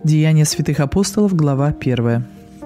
Деяния святых апостолов, глава 1.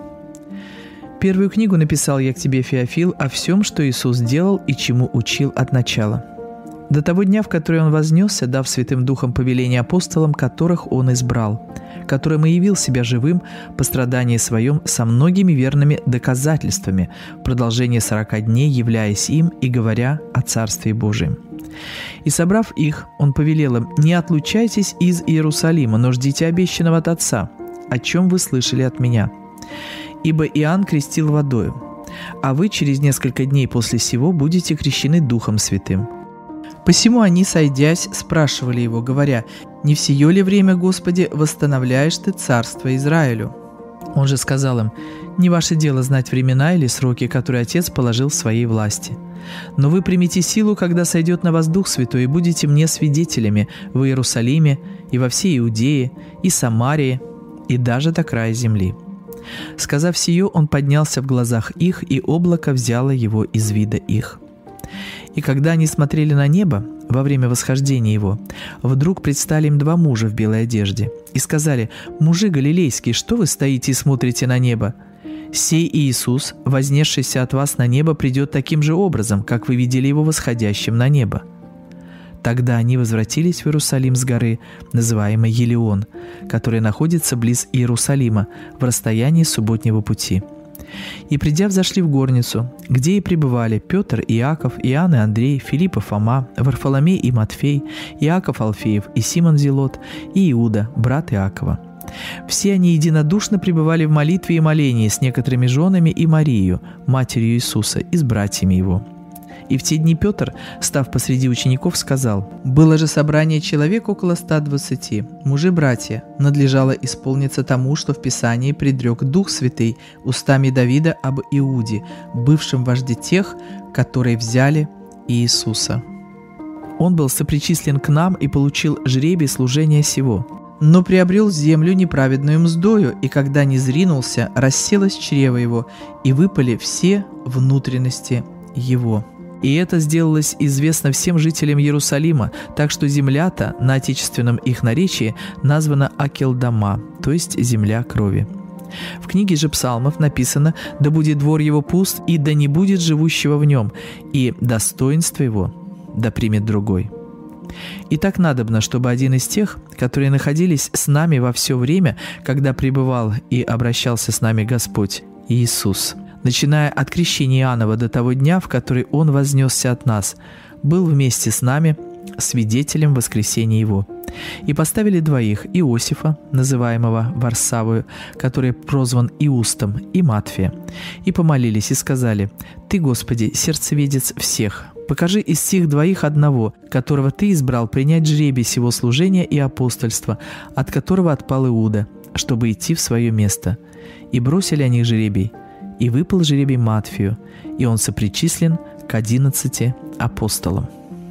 Первую книгу написал я к тебе, Феофил, о всем, что Иисус делал и чему учил от начала. До того дня, в который Он вознесся, дав Святым Духом повеление апостолам, которых Он избрал, которым и явил себя живым по страдании Своем со многими верными доказательствами, в продолжение 40 дней являясь им и говоря о Царстве Божьем. И, собрав их, Он повелел им: «Не отлучайтесь из Иерусалима, но ждите обещанного от Отца, о чем вы слышали от Меня. Ибо Иоанн крестил водою, а вы через несколько дней после сего будете крещены Духом Святым». Посему они, сойдясь, спрашивали Его, говоря: «Не в сие ли время, Господи, восстановляешь Ты царство Израилю?» Он же сказал им: «Не ваше дело знать времена или сроки, которые Отец положил в Своей власти. Но вы примите силу, когда сойдет на вас Дух Святой, и будете Мне свидетелями в Иерусалиме и во всей Иудее, и Самарии, и даже до края земли». Сказав сие, Он поднялся в глазах их, и облако взяло Его из вида их. И когда они смотрели на небо во время восхождения Его, вдруг предстали им два мужа в белой одежде и сказали: «Мужи галилейские, что вы стоите и смотрите на небо? Сей Иисус, вознесшийся от вас на небо, придет таким же образом, как вы видели Его восходящим на небо». Тогда они возвратились в Иерусалим с горы, называемой Елеон, которая находится близ Иерусалима, в расстоянии субботнего пути. И, придя, взошли в горницу, где и пребывали Петр, Иаков, Иоанн и Андрей, Филипп и Фома, Варфоломей и Матфей, Иаков Алфеев и Симон Зелот, и Иуда, брат Иакова. Все они единодушно пребывали в молитве и молении с некоторыми женами и Марией, матерью Иисуса, и с братьями Его. И в те дни Петр, став посреди учеников, сказал: «Было же собрание человек около 120, мужи-братья, надлежало исполниться тому, что в Писании предрек Дух Святый устами Давида об Иуде, бывшем вожде тех, которые взяли Иисуса. Он был сопричислен к нам и получил жребий служения сего, но приобрел землю неправедную мздою, и когда низринулся, расселось чрево его, и выпали все внутренности его». И это сделалось известно всем жителям Иерусалима, так что земля-то на отечественном их наречии названа Акелдама, то есть земля крови. В книге же Псалмов написано: «Да будет двор его пуст, и да не будет живущего в нем, и достоинство его да примет другой». И так надобно, чтобы один из тех, которые находились с нами во все время, когда пребывал и обращался с нами Господь Иисус, начиная от крещения Иоаннова до того дня, в который Он вознесся от нас, был вместе с нами свидетелем воскресения Его. И поставили двоих: Иосифа, называемого Варсавою, который прозван Иустом, и Матфия, и помолились и сказали: «Ты, Господи, сердцеведец всех, покажи из сих двоих одного, которого Ты избрал принять жребий сего служения и апостольства, от которого отпал Иуда, чтобы идти в свое место». И бросили они жребий, и выпал жребий Матфию, и он сопричислен к 11 апостолам.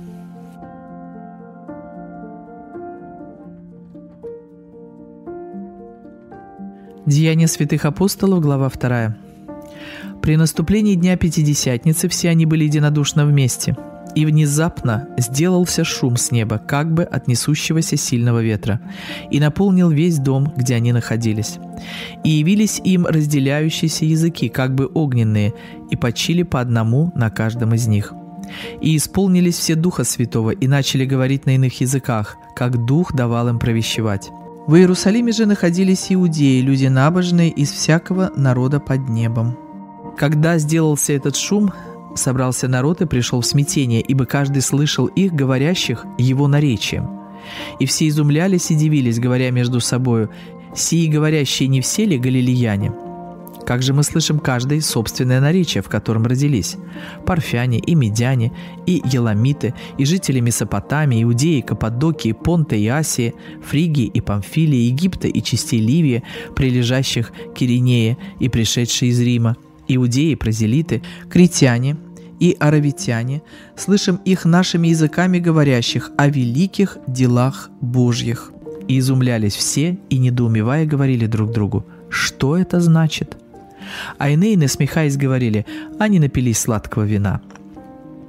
Деяния святых апостолов, глава 2. При наступлении Дня Пятидесятницы все они были единодушно вместе, и внезапно сделался шум с неба, как бы от несущегося сильного ветра, и наполнил весь дом, где они находились. И явились им разделяющиеся языки, как бы огненные, и почили по одному на каждом из них. И исполнились все Духа Святого, и начали говорить на иных языках, как Дух давал им провещевать. В Иерусалиме же находились иудеи, люди набожные из всякого народа под небом. Когда сделался этот шум, собрался народ и пришел в смятение, ибо каждый слышал их, говорящих его наречием. И все изумлялись и дивились, говоря между собою: «Сии говорящие не все ли галилеяне? Как же мы слышим каждое собственное наречие, в котором родились? Парфяне и медяне, и еламиты, и жители Месопотамии, Иудеи, Каппадокии, Понта и Асии, Фригии и Памфилии, Египта и частей Ливии, прилежащих к Иринее и пришедшие из Рима, иудеи, прозелиты, критяне и аравитяне, слышим их нашими языками говорящих о великих делах Божьих». И изумлялись все, и, недоумевая, говорили друг другу: «Что это значит?» А иные, насмехаясь, говорили: «Они напились сладкого вина».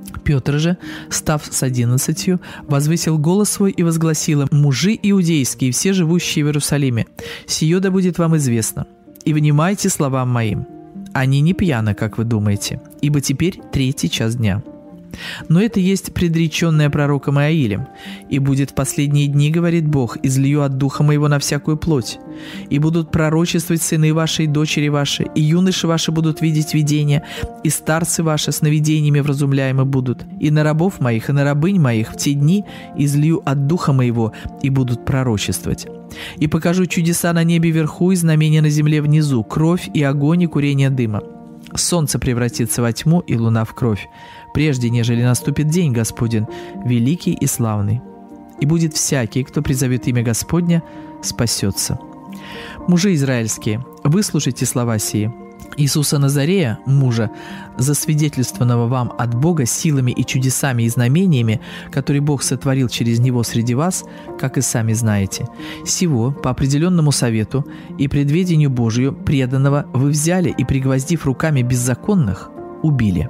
Петр же, став с 11, возвысил голос свой и возгласил им: «Мужи иудейские, все живущие в Иерусалиме, сие да будет вам известно, и внимайте словам моим. Они не пьяны, как вы думаете, ибо теперь 3-й час дня. Но это есть предреченное пророком Иаилем. И будет в последние дни, говорит Бог, излью от духа моего на всякую плоть. И будут пророчествовать сыны ваши и дочери ваши, и юноши ваши будут видеть видения, и старцы ваши сновидениями вразумляемы будут. И на рабов моих, и на рабынь моих в те дни излью от духа моего, и будут пророчествовать. И покажу чудеса на небе вверху и знамения на земле внизу, кровь и огонь и курение дыма. Солнце превратится во тьму и луна в кровь, прежде нежели наступит день Господень, великий и славный. И будет всякий, кто призовет имя Господня, спасется. Мужи израильские, выслушайте слова сии. Иисуса Назарея, мужа, засвидетельствованного вам от Бога силами и чудесами и знамениями, которые Бог сотворил через Него среди вас, как и сами знаете. Сего, по определенному совету и предведению Божию, преданного, вы взяли и, пригвоздив руками беззаконных, убили.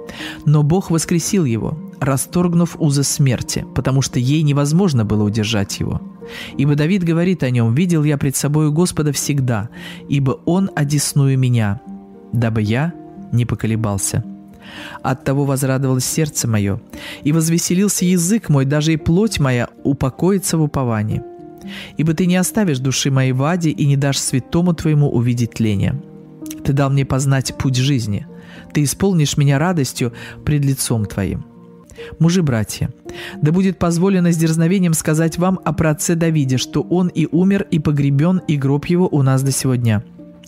Но Бог воскресил его, расторгнув узы смерти, потому что ей невозможно было удержать его. Ибо Давид говорит о нем: «Видел я пред собою Господа всегда, ибо Он одесную меня, дабы я не поколебался. Оттого возрадовалось сердце мое, и возвеселился язык мой, даже и плоть моя упокоится в уповании. Ибо ты не оставишь души моей в аде и не дашь святому твоему увидеть тление. Ты дал мне познать путь жизни, ты исполнишь меня радостью пред лицом твоим». Мужи-братья, да будет позволено с дерзновением сказать вам о праотце Давиде, что он и умер, и погребен, и гроб его у нас до сего дня.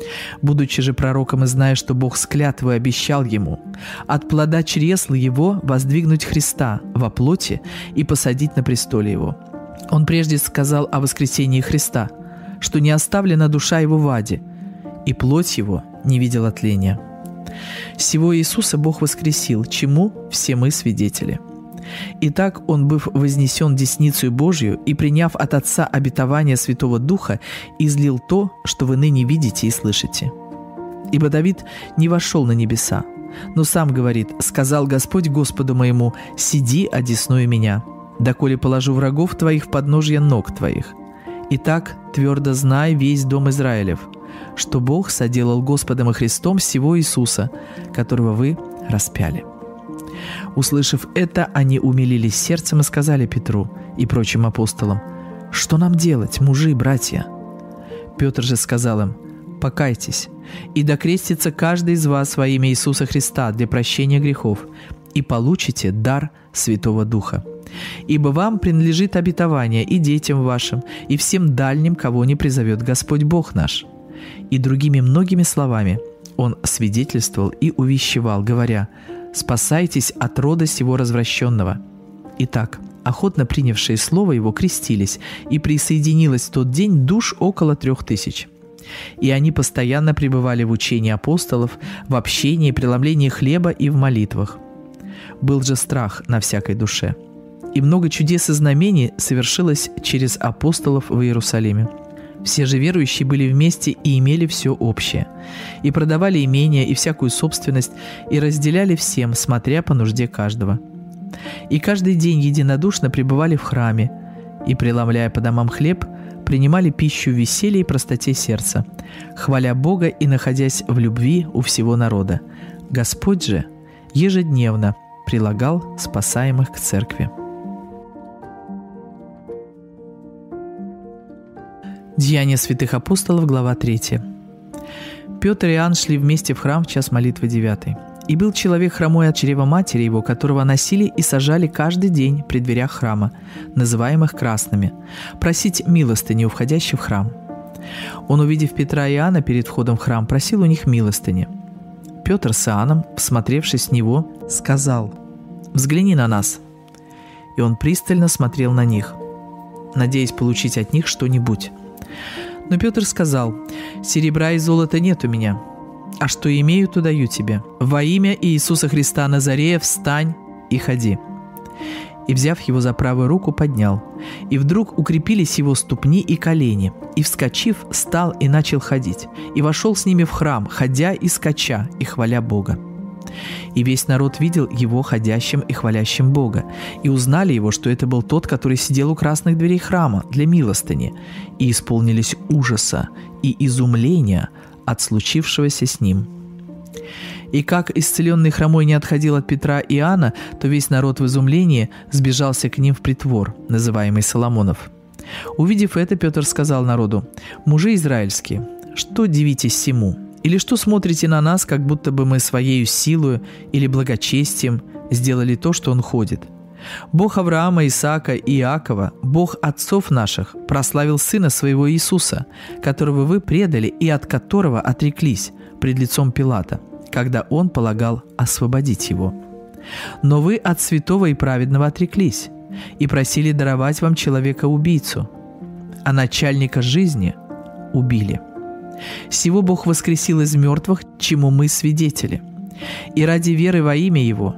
Будучи же пророком и зная, что Бог с клятвой обещал ему от плода чресла его воздвигнуть Христа во плоти и посадить на престоле его, он прежде сказал о воскресении Христа, что не оставлена душа его в аде, и плоть его не видела тления. Сего Иисуса Бог воскресил, чему все мы свидетели. Итак, Он, быв вознесен десницею Божию и приняв от Отца обетование Святого Духа, излил то, что вы ныне видите и слышите. Ибо Давид не вошел на небеса, но сам говорит: «Сказал Господь Господу моему: сиди одесную меня, доколе положу врагов твоих в подножья ног твоих. Итак, твердо знай весь дом Израилев, что Бог соделал Господом и Христом сего Иисуса, которого вы распяли». Услышав это, они умилились сердцем и сказали Петру и прочим апостолам: «Что нам делать, мужи и братья?» Петр же сказал им: «Покайтесь, и докрестится каждый из вас во имя Иисуса Христа для прощения грехов, и получите дар Святого Духа. Ибо вам принадлежит обетование и детям вашим, и всем дальним, кого не призовет Господь Бог наш». И другими многими словами он свидетельствовал и увещевал, говоря: «Спасайтесь от рода сего развращенного». Итак, охотно принявшие слово его крестились, и присоединилось в тот день душ около 3000. И они постоянно пребывали в учении апостолов, в общении, преломлении хлеба и в молитвах. Был же страх на всякой душе. И много чудес и знамений совершилось через апостолов в Иерусалиме. Все же верующие были вместе и имели все общее, и продавали имения и всякую собственность, и разделяли всем, смотря по нужде каждого. И каждый день единодушно пребывали в храме, и, преломляя по домам хлеб, принимали пищу в веселье и простоте сердца, хваля Бога и находясь в любви у всего народа. Господь же ежедневно прилагал спасаемых к церкви. Деяния святых апостолов, глава 3. Петр и Иоанн шли вместе в храм в час молитвы 9. «И был человек хромой от чрева матери его, которого носили и сажали каждый день при дверях храма, называемых красными, просить милостыни у входящих в храм. Он, увидев Петра и Иоанна перед входом в храм, просил у них милостыни. Петр с Иоанном, всмотревшись в него, сказал: «Взгляни на нас». И он пристально смотрел на них, надеясь получить от них что-нибудь. Но Петр сказал: «Серебра и золота нет у меня, а что имею, то даю тебе. Во имя Иисуса Христа Назарея встань и ходи». И, взяв его за правую руку, поднял. И вдруг укрепились его ступни и колени. И, вскочив, стал и начал ходить. И вошел с ними в храм, ходя и скача, и хваля Бога. И весь народ видел его ходящим и хвалящим Бога, и узнали его, что это был тот, который сидел у красных дверей храма для милостыни, и исполнились ужаса и изумления от случившегося с ним. И как исцеленный хромой не отходил от Петра и Иоанна, то весь народ в изумлении сбежался к ним в притвор, называемый Соломонов. Увидев это, Петр сказал народу: «Мужи израильские, что дивитесь сему? Или что смотрите на нас, как будто бы мы своею силою или благочестием сделали то, что он ходит? Бог Авраама, Исаака и Иакова, Бог отцов наших, прославил Сына Своего Иисуса, которого вы предали и от которого отреклись пред лицом Пилата, когда он полагал освободить его. Но вы от святого и праведного отреклись и просили даровать вам человека-убийцу, а начальника жизни убили. Сего Бог воскресил из мертвых, чему мы свидетели. И ради веры во имя Его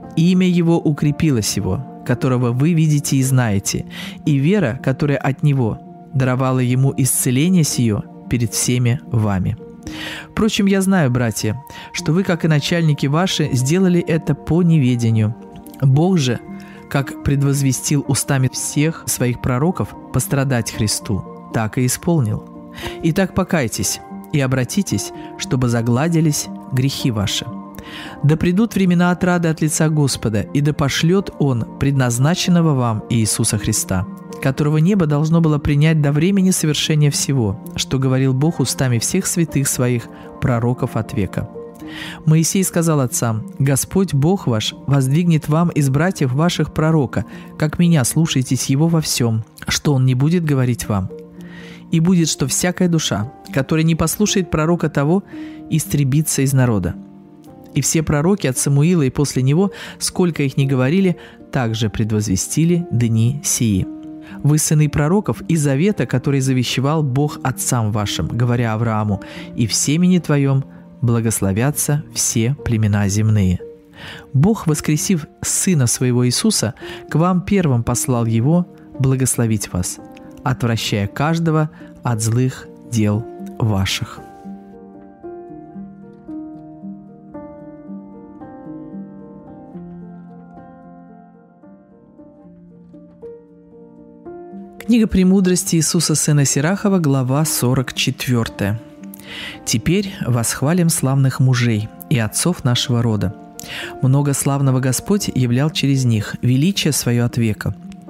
укрепило сего, которого вы видите и знаете, и вера, которая от Него, даровала Ему исцеление сие перед всеми вами. Впрочем, я знаю, братья, что вы, как и начальники ваши, сделали это по неведению. Бог же, как предвозвестил устами всех своих пророков пострадать Христу, так и исполнил. Итак, покайтесь и обратитесь, чтобы загладились грехи ваши. Да придут времена отрады от лица Господа, и да пошлет Он предназначенного вам Иисуса Христа, которого небо должно было принять до времени совершения всего, что говорил Бог устами всех святых своих пророков от века. Моисей сказал отцам: «Господь Бог ваш воздвигнет вам из братьев ваших пророка, как меня, слушайтесь его во всем, что он не будет говорить вам. И будет, что всякая душа, которая не послушает пророка того, истребится из народа». И все пророки от Самуила и после него, сколько их ни говорили, также предвозвестили дни сии. Вы сыны пророков и завета, который завещевал Бог отцам вашим, говоря Аврааму: «И в семени твоем благословятся все племена земные». Бог, воскресив Сына Своего Иисуса, к вам первым послал Его благословить вас, отвращая каждого от злых дел ваших. Книга «Премудрости» Иисуса Сына Сирахова, глава 44. «Теперь восхвалим славных мужей и отцов нашего рода. Много славного Господь являл через них, величие свое от века.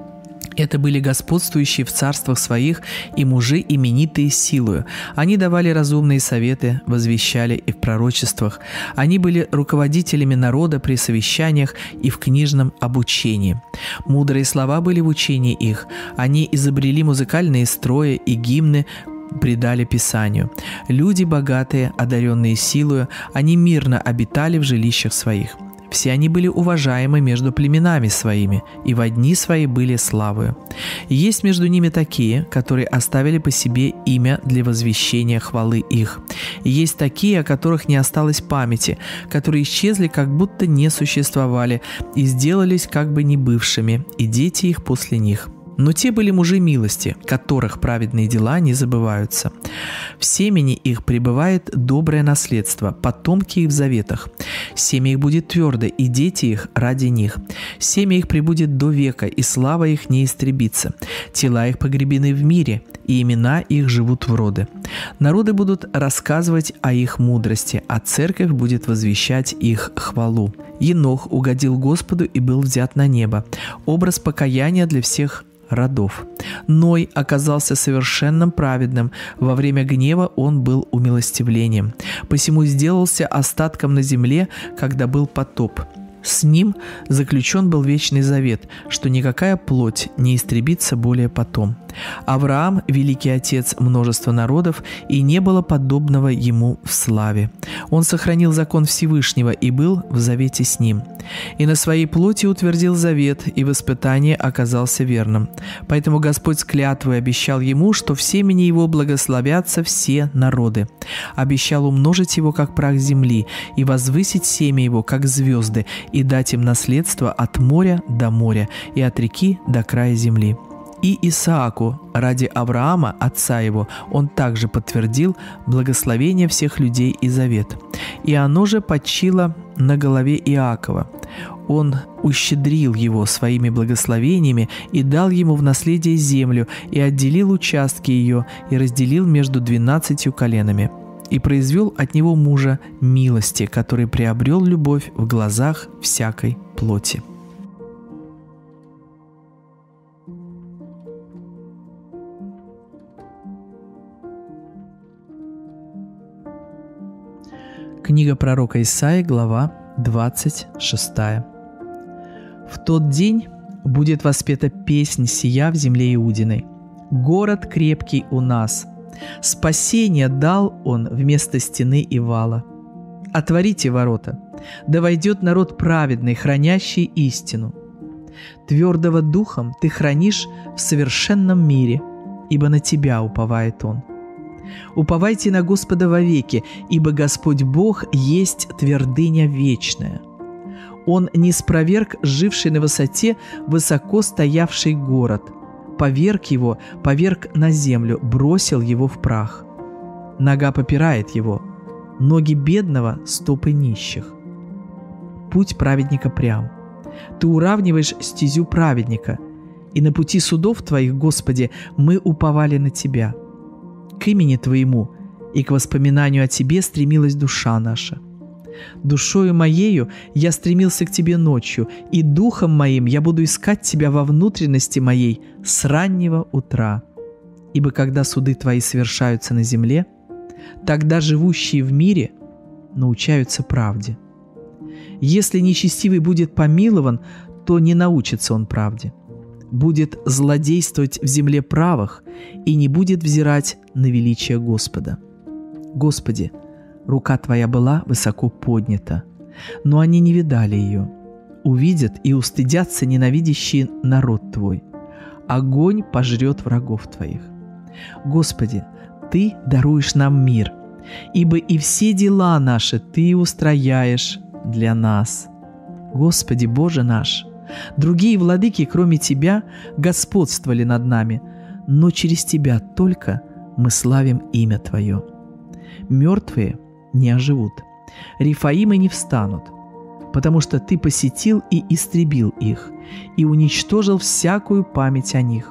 Это были господствующие в царствах своих и мужи, именитые силою. Они давали разумные советы, возвещали и в пророчествах. Они были руководителями народа при совещаниях и в книжном обучении. Мудрые слова были в учении их. Они изобрели музыкальные строи и гимны, предали Писанию. Люди богатые, одаренные силою, они мирно обитали в жилищах своих. Все они были уважаемы между племенами своими, и во дни свои были славою. Есть между ними такие, которые оставили по себе имя для возвещения хвалы их. И есть такие, о которых не осталось памяти, которые исчезли, как будто не существовали, и сделались как бы не бывшими, и дети их после них. Но те были мужи милости, которых праведные дела не забываются. В семени их пребывает доброе наследство, потомки их в заветах. Семя их будет твердо, и дети их ради них. Семя их пребудет до века, и слава их не истребится. Тела их погребены в мире, и имена их живут в роды. Народы будут рассказывать о их мудрости, а церковь будет возвещать их хвалу. Енох угодил Господу и был взят на небо. Образ покаяния для всех родов. Ной оказался совершенным праведным, во время гнева он был умилостивлением. Посему сделался остатком на земле, когда был потоп. С ним заключен был вечный завет, что никакая плоть не истребится более потом. Авраам – великий отец множества народов, и не было подобного ему в славе. Он сохранил закон Всевышнего и был в завете с ним. И на своей плоти утвердил завет, и в испытании оказался верным. Поэтому Господь с клятвой обещал ему, что в семени его благословятся все народы. Обещал умножить его, как прах земли, и возвысить семя его, как звезды, и дать им наследство от моря до моря, и от реки до края земли. И Исааку, ради Авраама, отца его, он также подтвердил благословение всех людей и завет. И оно же почило на голове Иакова. Он ущедрил его своими благословениями и дал ему в наследие землю, и отделил участки ее, и разделил между 12 коленами, и произвел от него мужа милости, который приобрел любовь в глазах всякой плоти. Книга пророка Исаии, глава 26. «В тот день будет воспета песнь сия в земле Иудиной. Город крепкий у нас. Спасение дал он вместо стены и вала. Отворите ворота, да войдет народ праведный, хранящий истину. Твердого духом ты хранишь в совершенном мире, ибо на тебя уповает он. Уповайте на Господа вовеки, ибо Господь Бог есть твердыня вечная. Он не спроверг живший на высоте высоко стоявший город, поверг его, поверг на землю, бросил его в прах. Нога попирает его, ноги бедного – стопы нищих. Путь праведника прям. Ты уравниваешь стезю праведника, и на пути судов Твоих, Господи, мы уповали на Тебя. К имени Твоему и к воспоминанию о Тебе стремилась душа наша. Душою моею я стремился к Тебе ночью, и духом моим я буду искать Тебя во внутренности моей с раннего утра. Ибо когда суды Твои совершаются на земле, тогда живущие в мире научаются правде. Если нечестивый будет помилован, то не научится он правде. Будет злодействовать в земле правых и не будет взирать на величие Господа. Господи, рука Твоя была высоко поднята, но они не видали ее. Увидят и устыдятся ненавидящие народ Твой. Огонь пожрет врагов Твоих. Господи, Ты даруешь нам мир, ибо и все дела наши Ты устрояешь для нас. Господи, Боже наш, другие владыки, кроме Тебя, господствовали над нами, но через Тебя только мы славим имя Твое. Мертвые не оживут, рефаимы не встанут, потому что Ты посетил и истребил их, и уничтожил всякую память о них.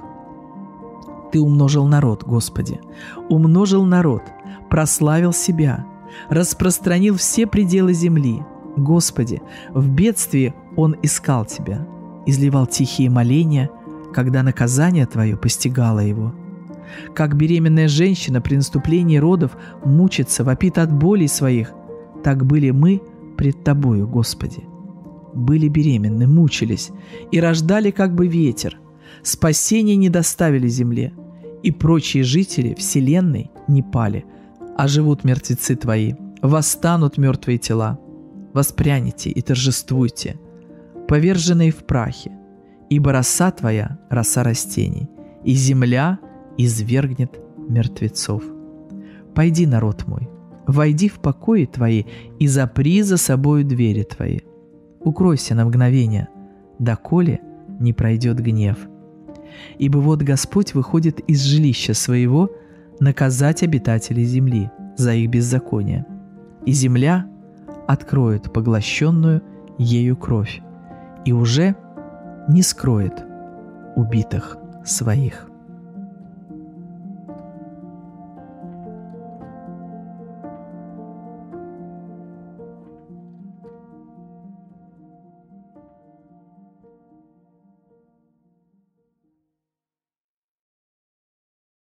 Ты умножил народ, Господи, умножил народ, прославил Себя, распространил все пределы земли. Господи, в бедствии Он искал Тебя, изливал тихие моления, когда наказание Твое постигало его. Как беременная женщина при наступлении родов мучится, вопит от болей своих, так были мы пред Тобою, Господи. Были беременны, мучились и рождали как бы ветер. Спасения не доставили земле, и прочие жители вселенной не пали, а живут мертвецы Твои, восстанут мертвые тела. Воспряните и торжествуйте, поверженные в прахе, ибо роса Твоя – роса растений, и земля извергнет мертвецов. Пойди, народ мой, войди в покои Твои и запри за собою двери Твои. Укройся на мгновение, доколе не пройдет гнев. Ибо вот Господь выходит из жилища своего наказать обитателей земли за их беззаконие, и земля откроет поглощенную ею кровь и уже не скроет убитых своих.